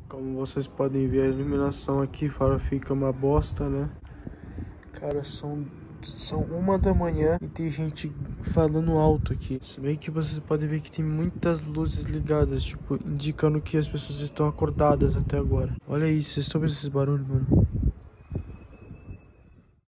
Como vocês podem ver, a iluminação aqui fora fica uma bosta, né? Cara, são 1 da manhã e tem gente falando alto aqui. Se bem que vocês podem ver que tem muitas luzes ligadas, tipo, indicando que as pessoas estão acordadas até agora. Olha isso, vocês estão vendo esses barulhos, mano?